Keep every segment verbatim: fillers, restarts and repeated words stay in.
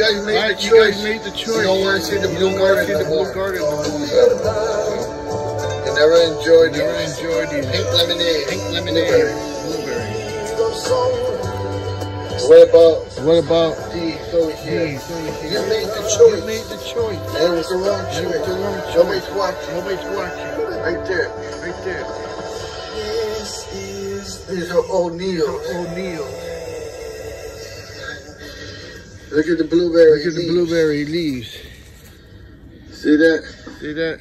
guys made right, the you choice. guys made the choice. You don't want to see the You blue don't want garden to see the no more. blue garden no more. You never enjoyed Never these. enjoyed these Pink lemonade. pink lemonade blueberries. What about What about these over here? these over here? You made the You choice. made the choice. And it was the wrong It was choice. the wrong choice. Nobody's watching. Nobody's watching. Right there. Right there. These are O'Neill's. O'Neill's. Look at the blueberry Look at the leaves. blueberry leaves. See that? See that?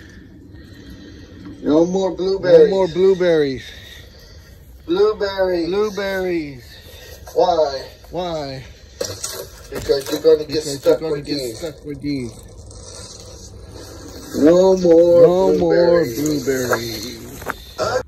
No more blueberries. No more blueberries. Blueberries. Blueberries. Why? Why? Because you're going to get Because stuck you're going with to get these. stuck with these. No more No more blueberries. blueberries.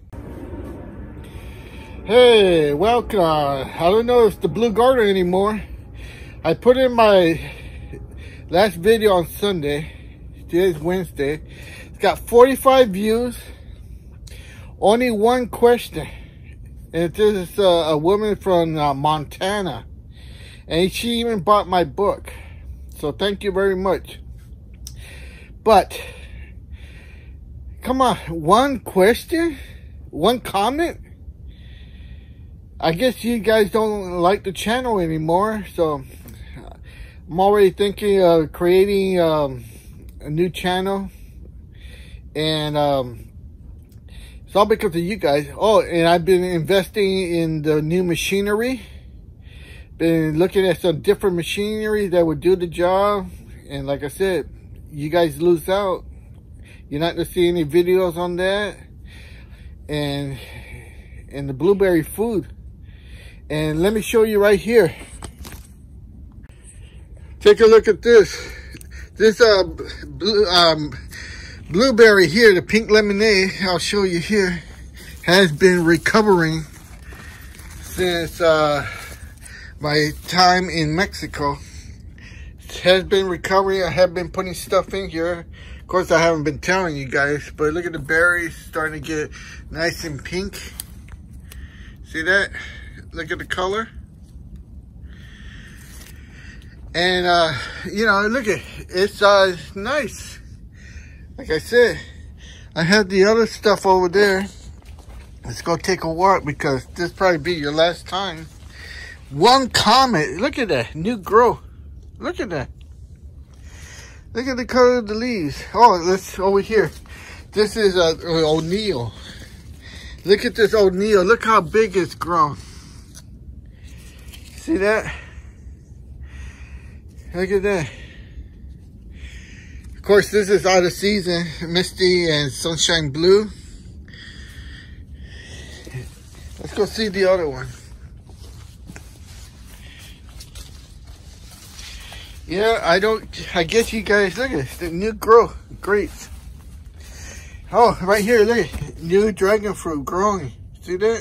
Hey, welcome. I don't know if it's the Blue Garden anymore. I put in my last video on Sunday. Today's Wednesday. It's got forty-five views. Only one question. And this is uh, a woman from uh, Montana. And she even bought my book. So thank you very much. But, come on, one question? One comment? I guess you guys don't like the channel anymore. So, I'm already thinking of creating um, a new channel. And, um, it's all because of you guys. Oh, and I've been investing in the new machinery. Been looking at some different machinery that would do the job. And like I said, you guys lose out. You're not going to see any videos on that. And, and the blueberry food. And let me show you right here. Take a look at this. This uh, blue, um, blueberry here, the pink lemonade, I'll show you here, has been recovering since uh, my time in Mexico. It has been recovering. I have been putting stuff in here. Of course, I haven't been telling you guys, but look at the berries starting to get nice and pink. See that? Look at the color. And, uh, you know, look at it's uh, nice. Like I said, I had the other stuff over there. Let's go take a walk because this probably be your last time. One comment. Look at that. New growth. Look at that. Look at the color of the leaves. Oh, let's over here. This is uh, O'Neill. Look at this O'Neill. Look how big it's grown. See that? Look at that. Of course, this is out of season, Misty and Sunshine Blue. Let's go see the other one. Yeah, I don't, I guess you guys, look at it, the new growth, grapes. Oh, right here, look at it, new dragon fruit growing. See that?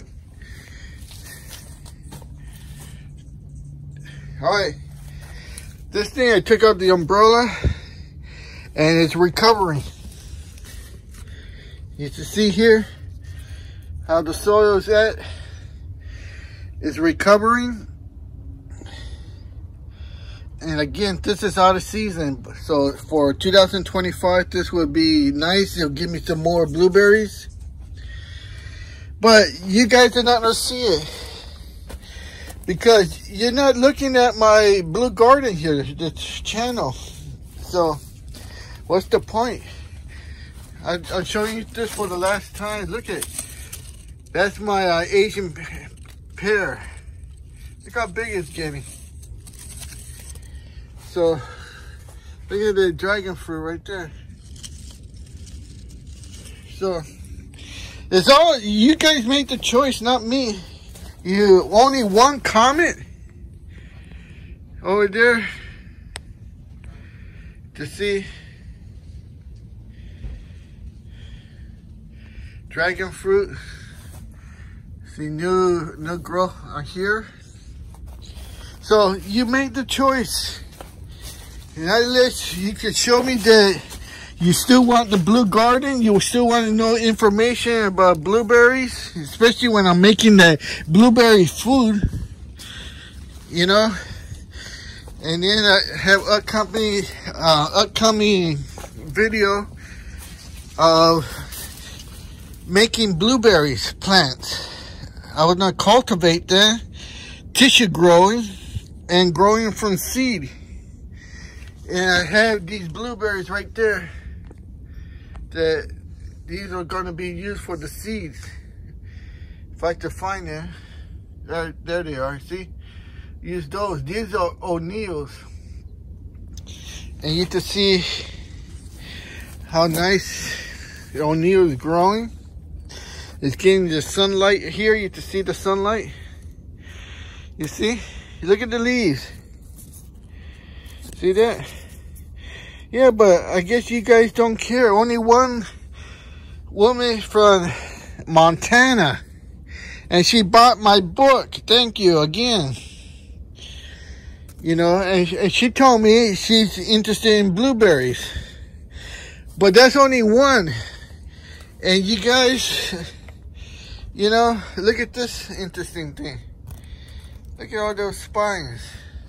All right. This thing, I took out the umbrella and it's recovering. You can see here how the soil is at. It's recovering. And again, this is out of season. So for two thousand twenty-five, this would be nice. It'll give me some more blueberries. But you guys are not going to see it. Because you're not looking at my Blue Garden here, this channel. So, what's the point? I, I'll show you this for the last time. Look at it. That's my uh, Asian pear. Look how big it's getting. So, look at the dragon fruit right there. So, it's all, you guys made the choice, not me. You only one comment over there to see dragon fruit. See new new growth on here. So you made the choice. And I let you could show me that you still want the Blue Garden. You still want to know information about blueberries, especially when I'm making the blueberry food. You know, And then I have upcoming, uh, upcoming video of making blueberries plants. I was gonna cultivate them, tissue growing, and growing from seed. And I have these blueberries right there. That these are gonna be used for the seeds. If I can find them, there, there they are. See, use those. These are O'Neill's, and you can see how nice the O'Neill is growing. It's getting the sunlight here. You can see the sunlight. You see? Look at the leaves. See that? Yeah, but I guess you guys don't care. Only one woman from Montana, and she bought my book. Thank you again. You know, and, and she told me she's interested in blueberries. But that's only one. And you guys, you know, look at this interesting thing. Look at all those spines.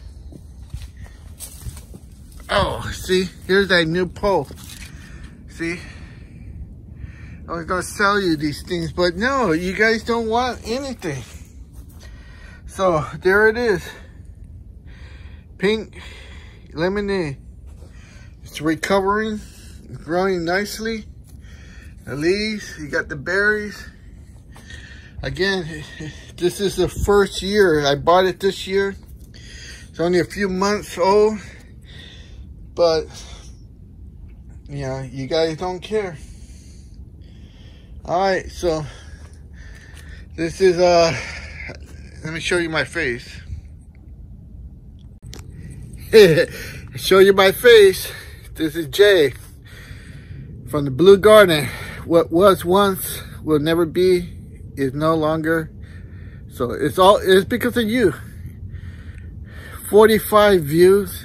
Oh, see, here's that new pole. See? I was gonna sell you these things, but no, you guys don't want anything. So there it is. Pink lemonade. It's recovering, it's growing nicely. The leaves, you got the berries. Again, this is the first year. I bought it this year. It's only a few months old, but yeah, you guys don't care. All right, so this is uh let me show you my face. Show you my face. This is Jay from the Blue Garden. What was once will never be, is no longer. So it's all it's because of you. forty-five views.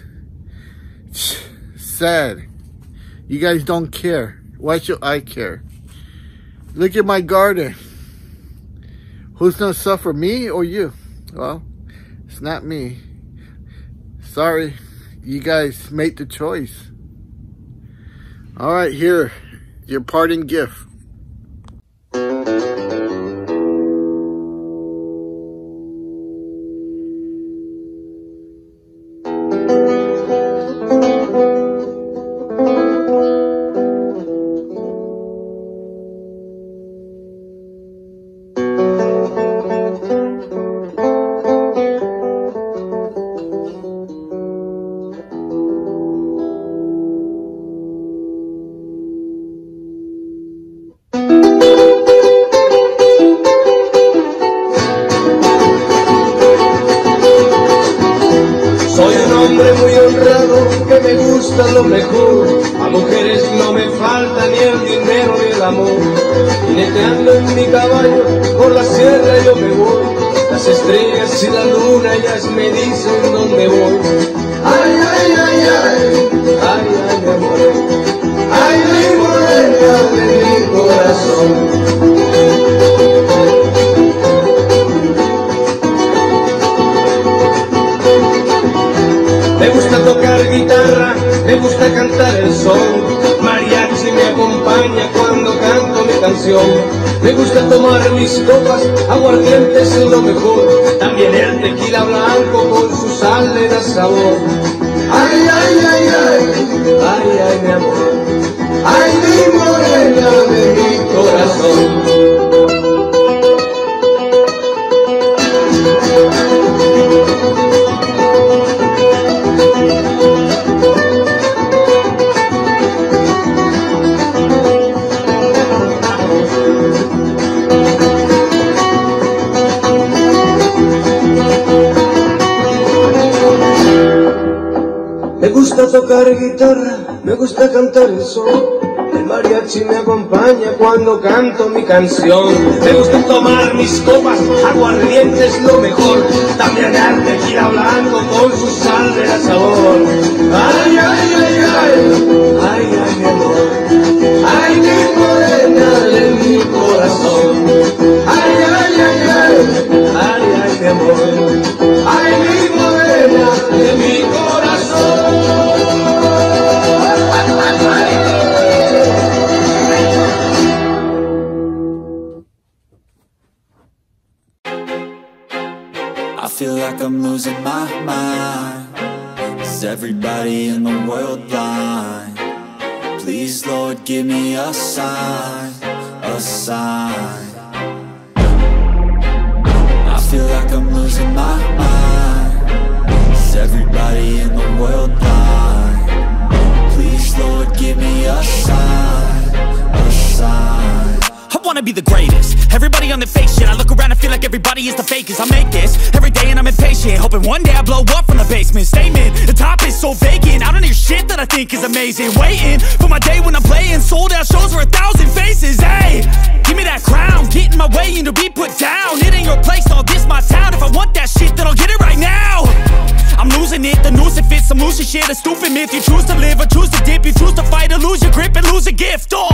Sad. You guys don't care. Why should I care? Look at my garden. Who's gonna suffer, me or you? Well, it's not me. Sorry, you guys made the choice. All right, here, your parting gift. Muy honrado, que me gusta lo mejor. A mujeres no me falta ni el dinero ni el amor. Jineteando en mi caballo, por la sierra yo me voy. Las estrellas y la luna ellas me dicen dónde voy. Ay, ay, ay, ay, ay, ay, mi amor. Ay, mi morena de mi corazón. Me gusta tocar guitarra, me gusta cantar el son. Mariachi me acompaña cuando canto mi canción. Me gusta tomar mis copas, aguardientes es lo mejor. También el tequila blanco con su sal le da sabor. Ay, ay, ay, ay, ay, ay, mi amor. Ay, mi morena de mi corazón. Me gusta tocar guitarra, me gusta cantar el son. El mariachi me acompaña cuando canto mi canción. Me gusta tomar mis copas, aguardiente es lo mejor. También el tequila blanco con su sal de la sabor. Ay, ay, ay, ay, ay, ay, mi amor. Ay, mi morena de mi corazón. Ay, ay, ay, ay, ay, ay, mi amor. Ay, mi morena de mi corazón. feel like I'm losing my mind. Is everybody in the world blind? Please, Lord, give me a sign, a sign. I feel like I'm losing my mind. Is everybody in the world blind? Please, Lord, give me a sign, a sign. I wanna be the greatest. Everybody on the fake shit. I look around and feel like everybody is the fakest. I make this every day and I'm impatient, hoping one day I blow up from the basement. Statement, the top is so vacant. I don't hear shit that I think is amazing. Waiting for my day when I'm playing sold out shows for a thousand faces. Hey, give me that crown, get in my way and to be put down. It ain't your place, all this my town. If I want that shit, then I'll get it right now. I'm losing it, the noose it fits. I'm losing shit, a stupid myth. You choose to live or choose to dip. You choose to fight or lose your grip and lose a gift. Oh,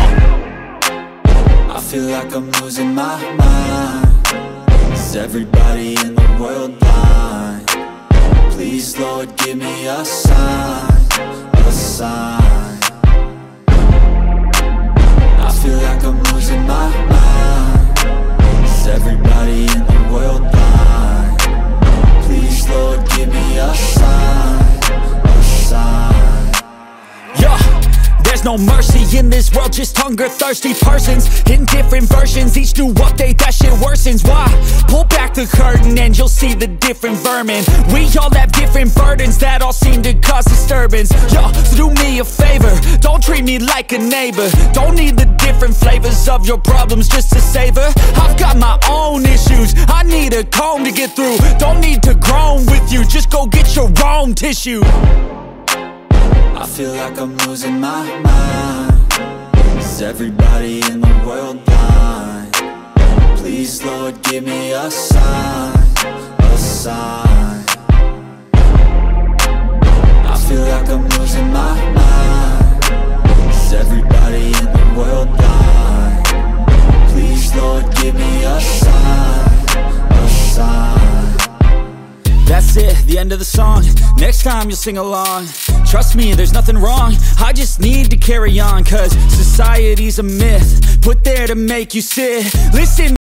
I feel like I'm losing my mind. Is everybody in the world blind? Please, Lord, give me a sign, a sign. I feel like I'm losing my mind. Is everybody in the world blind? Please, Lord, give me a sign, a sign. yeah. There's no mercy in this world, just hunger-thirsty persons in different versions. Each new update, that shit worsens. Why? Pull back the curtain and you'll see the different vermin. We all have different burdens that all seem to cause disturbance. Yo, so do me a favor, don't treat me like a neighbor. Don't need the different flavors of your problems just to savor. I've got my own issues, I need a comb to get through. Don't need to groan with you, just go get your own tissue. I feel like I'm losing my mind. Is everybody in the world blind? Please, Lord, give me a sign, a sign. I feel like I'm losing my mind. Is everybody in the world blind? Please, Lord, give me a sign, a sign. That's it, the end of the song. Next time you'll sing along. Trust me, there's nothing wrong. I just need to carry on, cause society's a myth put there to make you sit. Listen